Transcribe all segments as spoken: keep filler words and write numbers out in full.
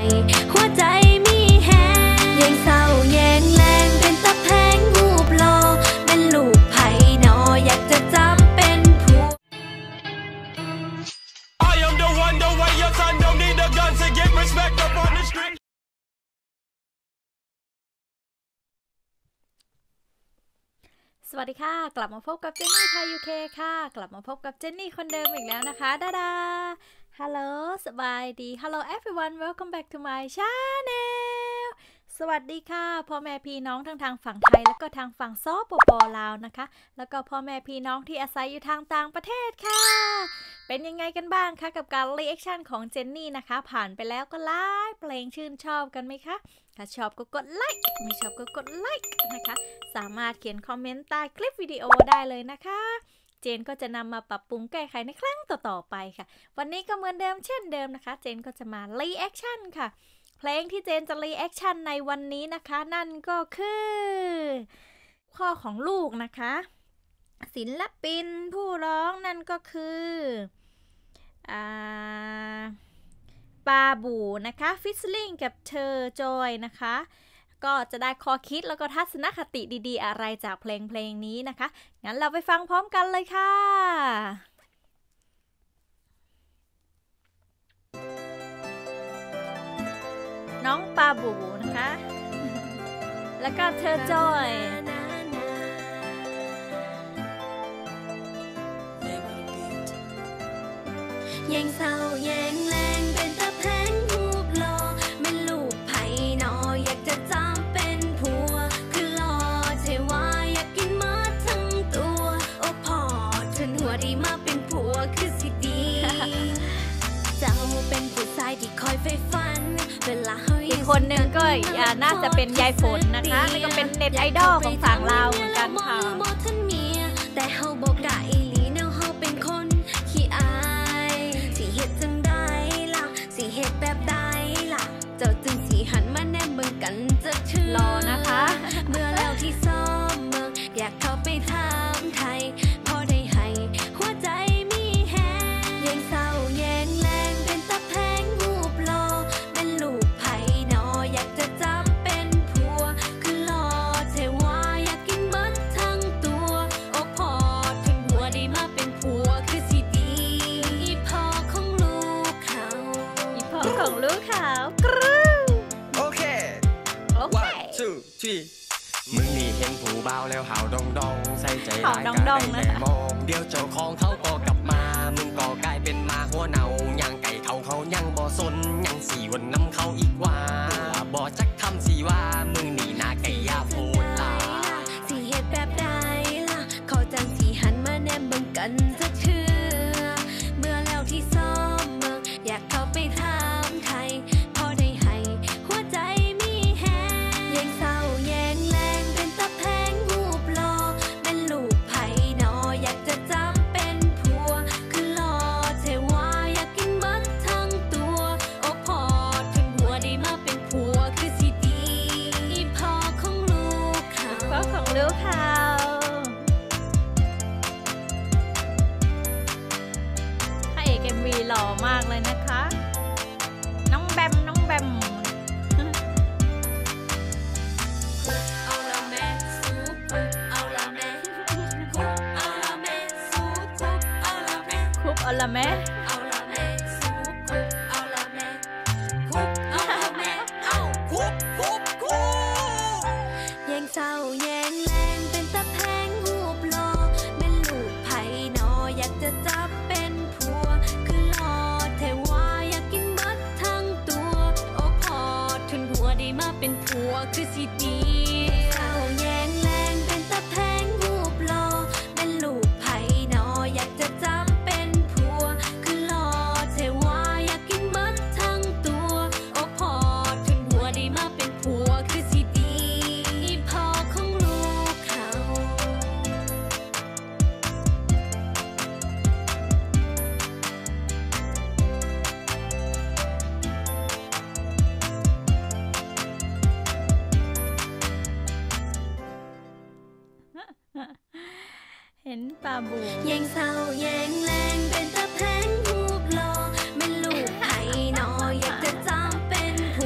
หัวใจมีแฮงแยงเศร้าแยงแรงเป็นตะแพงหูบลอเป็นลูกไผ่นออยากจะจำเป็นผัว I am the one the way your son don't need a gun to get respect up on the street สวัสดีค่ะกลับมาพบกับเจนนี่ไทยยูเคค่ะกลับมาพบกับเจนนี่คนเดิมอีกแล้วนะคะดาดา Hello สบายดี Hello everyone welcome back to my channel สวัสดีค่ะพ่อแม่พี่น้องทั้งทางฝั่งไทยแล้วก็ทางฝั่งซปปลาวนะคะแล้วก็พ่อแม่พี่น้องที่อาศัยอยู่ทางต่างประเทศค่ะเป็นยังไงกันบ้างคะกับการรีแอคชั่นของเจนนี่นะคะผ่านไปแล้วก็ไลค์เพลงชื่นชอบกันไหมคะถ้าชอบก็กดไลค์ไม่ชอบก็กดไลค์นะคะสามารถเขียนคอมเมนต์ใต้คลิปวิดีโอได้เลยนะคะเจนก็จะนำมาปรับปรุงแก้ไขในครั้งต่อๆไปค่ะวันนี้ก็เหมือนเดิมเช่นเดิมนะคะเจนก็จะมารีแอคชั่นค่ะเพลงที่เจนจะรีแอคชั่นในวันนี้นะคะนั่นก็คือพ่อของลูกนะคะศิลปินผู้ร้องนั่นก็คืออ่าปาบูนะคะฟิชลิงกับเธอจอยนะคะก็จะได้ข้อคิดแล้วก็ทัศนคติดีๆอะไรจากเพลงเพลงนี้นะคะงั้นเราไปฟังพร้อมกันเลยค่ะน้องปาบูนะคะแล้วก็เธอจอยแยงเศร้าแยงแรงเป็นตะแพงหูบลอเป็นลูกไผ่นออยากจะจำเป็นผัวคือรอเทว่าอยากกินมาทั้งตัวโอ้พ่อฉันหัวดีมาเป็นผัวคือสิดีเจ้าเป็นผู้ชายที่คอยไฟฟันเวลาเฮาอีกคนหนึ่งก็น่าจะเป็นยายฝนนะคะนี่ก็เป็นเน็ตไอดอลของฝั่งเราเหมือนกันค่ะแต่เฮาบอกกะอีหลีแนวเฮาเป็นคนขี้อายสิเฮ็ดจังได้ล่ะสิเฮ็ดแบบใดล่ะเจ้าจึงสิหันมาแนมเบิ่งกันจะเชื่อรอนะคะเมื่อแล้วที่ซ้อมเมืองอยากเข้าไปถามไทยพอได้ให้หัวใจมีแฮงแยงเศร้าแยงแรงเป็นตะแพงหูบลอเป็นลูกไผ่นออยากจะจับเป็นผัวคือรอเทว่าอยากกินเบิดทั้งตัวโอ้พอถึงหัวดีมาเป็นผัวคือสิดีอีพ่อของลูกเขาอีพ่อของลูกเขากรูโอเคโอเค one two three มึงนี่เห็นผู้บ่าวแล้วหาวดองดองใส่ใจร้ายกันได้แต่มองเดี๋ยวเจ้าของเขาก็กลับมามึงก็กลายเป็นมาหัวเน่าย่างไก่เขาเขายังบ่สนยังสีวันน้ำเขาอีกว่าบ่จักคำสีว่ามึงนี่นาไก่ยาโพดลาสิเฮ็ดแบบใดล่ะเขาจังสีหันมาแนมเบิ่งกันจะเชื่อเมื่อแล้วที่ซ้อมเมืองอยากเข้าไปถามไทยพอได้ให้หัวใจมีแฮงแยงเศร้าแยงแรงเป็นตะแพงหูบลอเป็นลูกไผ่นออยากจะจำเป็นผัวคือรอเทว่าอยากกินเบิดทั้งตัวโอ้พอถึงหัวดีมาเป็นผัวคือสิดีอีพ่อของลูกเขาพ่อของลูกเขาพระเอกเอ็มวีหล่อมากเลยนะคะน้องแบมน้องแบมเอาละแม่สูบเอาละแม่คุบเอาละแม่สูบคุบเอาละแม่คุบเอาละแม่เอาละแม่สูบคุบเอาละแม่คุบเอาละแม่เอาคุบคุบคุบแยงเศร้าแยงแรงเป็นตะแพงหูบลอเป็นลูกไผ่นออยากจะจับเป็นผัวคือรอเทว่าอยากกินเบิดทั้งตัวโอ้พอถึงหัวดีมาเป็นผัวคือสิดีเศร้าแยงแรงเป็นตะแพงหูบลอเป็นลูกไผ่นออยากจะจับเป็นผัวคือรอเทว่าอยากกินเบิดทั้งตัวโอ้พอถึงหัวดีมาเป็นผัวคือสิดีอีพ่อของลูกเขาเห็นปาบูแยงเศร้าแยงแรงเป็นตะแพงหูบลอเป็นลูกไผ่นออยากจะจำเป็นผั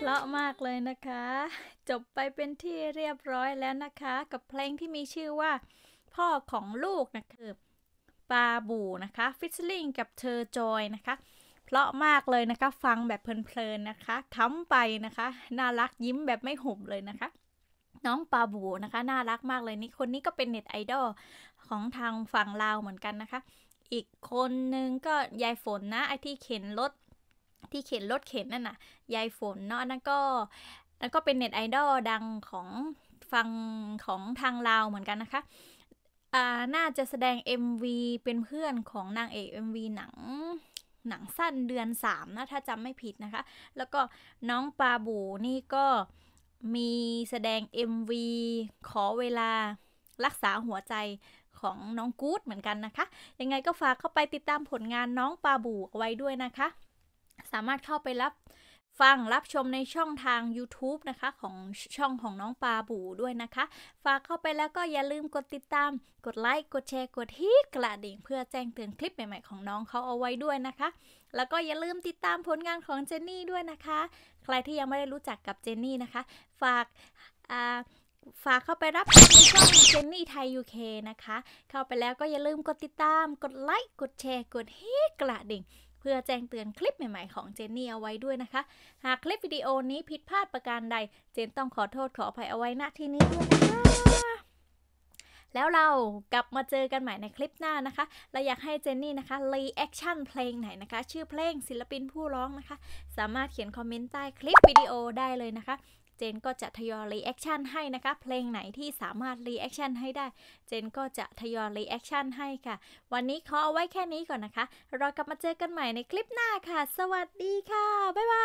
ราะมากเลยนะคะจบไปเป็นที่เรียบร้อยแล้วนะคะกับเพลงที่มีชื่อว่าพ่อของลูกนะคือปาบูนะคะฟิชลิงกับเธอจอยนะคะเพราะมากเลยนะคะฟังแบบเพลินๆนะคะค้ำไปนะคะน่ารักยิ้มแบบไม่หุบเลยนะคะน้องปาบูนะคะน่ารักมากเลยนี่คนนี้ก็เป็นเน็ตไอดอลของทางฝั่งลาวเหมือนกันนะคะอีกคนนึงก็ยายฝนนะไอที่เข็นรถที่เข็นรถเข็นนั่นน่ะยายฝนเนาะนั่นก็นั่นก็เป็นเน็ตไอดอลดังของฝั่งของทางลาวเหมือนกันนะคะอ่าน่าจะแสดง เอ็ม วี เป็นเพื่อนของนางเอก เอ็ม วี หนังหนังสั้นเดือนสามนะถ้าจำไม่ผิดนะคะแล้วก็น้องปาบูนี่ก็มีแสดง เอ็ม วี ขอเวลารักษาหัวใจของน้องกู๊ดเหมือนกันนะคะยังไงก็ฝากเข้าไปติดตามผลงานน้องปาบูเอาไว้ด้วยนะคะสามารถเข้าไปรับฟังรับชมในช่องทาง YouTube นะคะของช่องของน้องปาบูด้วยนะคะฝากเข้าไปแล้วก็อย่าลืมกดติดตามกดไลค์กดแชร์กดฮิตกระดิ่งเพื่อแจ้งเตือนคลิปใหม่ๆของน้องเขาเอาไว้ด้วยนะคะแล้วก็อย่าลืมติดตามผลงานของเจนนี่ด้วยนะคะใครที่ยังไม่ได้รู้จักกับเจนนี่นะคะฝากอ่าฝากเข้าไปรับชมในช่องเจนนี่ไทย ยู เค นะคะเข้าไปแล้วก็อย่าลืมกดติดตามกดไลค์กดแชร์กดฮิตกระดิ่งเพื่อแจ้งเตือนคลิปใหม่ๆของเจนนี่เอาไว้ด้วยนะคะหากคลิปวิดีโอนี้ผิดพลาดประการใดเจนต้องขอโทษขออภัยเอาไว้ณที่นี้ด้วยนะคะแล้วเรากลับมาเจอกันใหม่ในคลิปหน้านะคะเราอยากให้เจนนี่นะคะรีแอคชั่นเพลงไหนนะคะชื่อเพลงศิลปินผู้ร้องนะคะสามารถเขียนคอมเมนต์ใต้คลิปวิดีโอได้เลยนะคะเจนก็จะทยอยรีแอคชั่นให้นะคะเพลงไหนที่สามารถรีแอคชั่นให้ได้เจนก็จะทยอยรีแอคชั่นให้ค่ะวันนี้ขอเอาไว้แค่นี้ก่อนนะคะเรากลับมาเจอกันใหม่ในคลิปหน้าค่ะสวัสดีค่ะบ๊ายบาย